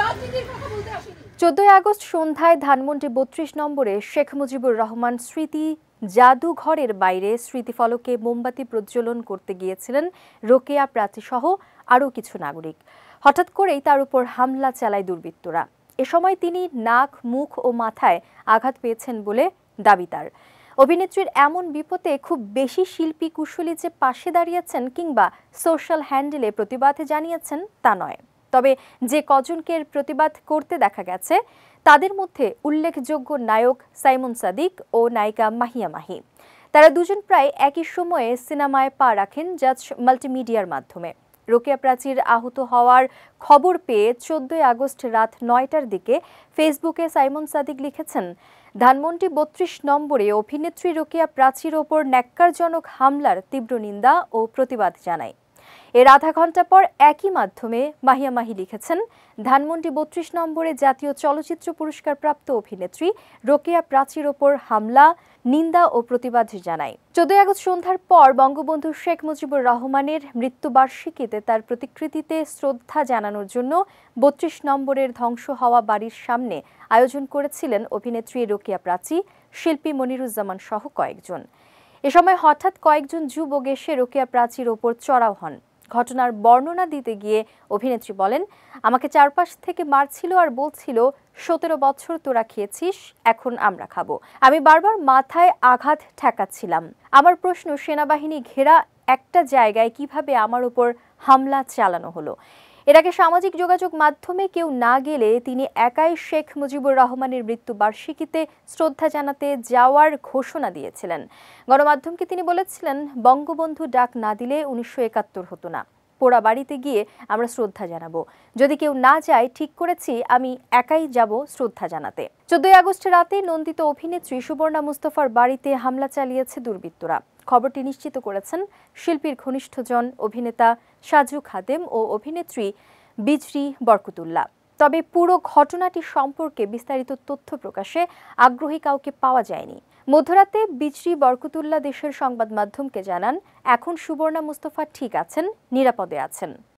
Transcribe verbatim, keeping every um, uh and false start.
চোদ্দই আগস্ট সন্ধ্যায় ধানমন্ডি বত্রিশ নম্বরে শেখ মুজিবুর রহমান স্মৃতি জাদুঘরের বাইরে স্মৃতিফলকে মোমবাতি প্রজ্বলন করতে গিয়েছিলেন রোকেয়া প্রাচী সহ আরও কিছু নাগরিক। হঠাৎ করেই তার উপর হামলা চালায় দুর্বৃত্তরা। এ সময় তিনি নাক, মুখ ও মাথায় আঘাত পেয়েছেন বলে দাবি তার। অভিনেত্রীর এমন বিপদে খুব বেশি শিল্পী কুশলী যে পাশে দাঁড়িয়েছেন কিংবা সোশ্যাল হ্যান্ডেলে প্রতিবাদ জানিয়েছেন তা নয়। তবে যে কজনকে প্রতিবাদ করতে দেখা গেছে তাদের মধ্যে উল্লেখযোগ্য নায়ক সাইমন সাদিক ও নায়িকা মাহিয়া মাহি। তারা দুজন প্রায় একই সময়ে সিনেমায় পা রাখেন জাজ মাল্টিমিডিয়ার মাধ্যমে। রোকেয়া প্রাচীর আহত হওয়ার খবর পেয়ে চোদ্দই আগস্ট রাত নয়টার দিকে ফেসবুকে সাইমন সাদিক লিখেছেন, ধানমন্ডি বত্রিশ নম্বরে অভিনেত্রী রোকেয়া প্রাচীর ওপর ন্যাক্কারজনক হামলার তীব্র নিন্দা ও প্রতিবাদ জানায়। এর আধা ঘন্টা পর একই মাধ্যমে মাহিয়া মাহি লিখেছেন, ধানমন্ডি বত্রিশ নম্বরে জাতীয় চলচ্চিত্র পুরস্কার প্রাপ্ত অভিনেত্রী রোকেয়া প্রাচীর ওপর হামলা, নিন্দা ও প্রতিবাদ জানায়। চোদ্দই আগস্ট সন্ধ্যার পর বঙ্গবন্ধু শেখ মুজিবুর রহমানের মৃত্যুবার্ষিকীতে তার প্রতিকৃতিতে শ্রদ্ধা জানানোর জন্য বত্রিশ নম্বরের ধ্বংস হওয়া বাড়ির সামনে আয়োজন করেছিলেন অভিনেত্রী রোকেয়া প্রাচী, শিল্পী মনিরুজ্জামান সহ কয়েকজন। এ সময় হঠাৎ কয়েকজন যুবক এসে রোকেয়া প্রাচীর ওপর চড়াও হন। ঘটনার বর্ণনা দিতে গিয়ে অভিনেত্রী বলেন, আমাকে চারপাশ থেকে মারছিল আর বলছিল, সতেরো বছর তোরা খেয়েছিস, এখন আমরা খাবো। আমি বারবার মাথায় আঘাত ঠেকাচ্ছিলাম। আমার প্রশ্ন, সেনাবাহিনী ঘেরা একটা জায়গায় কিভাবে আমার উপর হামলা চালানো হলো? এর আগে সামাজিক যোগাযোগ মাধ্যমে কেউ না গেলে তিনি একাই শেখ মুজিবুর রহমানের মৃত্যুবার্ষিকীতে শ্রদ্ধা জানাতে যাওয়ার ঘোষণা দিয়েছিলেন। গণমাধ্যমকে তিনি বলেছিলেন, বঙ্গবন্ধু ডাক না দিলে উনিশশো একাত্তর হতো না। পোড়া বাড়িতে গিয়ে আমরা শ্রদ্ধা জানাবো। যদি কেউ না যায়, ঠিক করেছি আমি একাই যাব শ্রদ্ধা জানাতে। চোদ্দই আগস্ট রাতে নন্দিত অভিনেত্রী সুবর্ণা মুস্তফার বাড়িতে হামলা চালিয়েছে দুর্বৃত্তরা। খবরটি নিশ্চিত করেছেন শিল্পীর ঘনিষ্ঠজন অভিনেতা সাজু খাদেম ও অভিনেত্রী বিজরি বরকতুল্লাহ। তবে পুরো ঘটনাটি সম্পর্কে বিস্তারিত তথ্য প্রকাশে আগ্রহী কাউকে পাওয়া যায়নি। মধ্যরাতে বিজরি বরকতুল্লাহ দেশের সংবাদ মাধ্যমকে জানান, এখন সুবর্ণা মুস্তফা ঠিক আছেন, নিরাপদে আছেন।